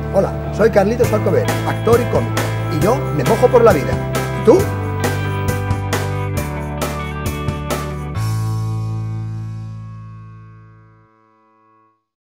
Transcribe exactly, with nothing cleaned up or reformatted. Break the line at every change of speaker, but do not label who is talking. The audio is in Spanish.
Hola, soy Carlitos Alcover, actor y cómico, y yo me mojo por la vida. ¿Tú?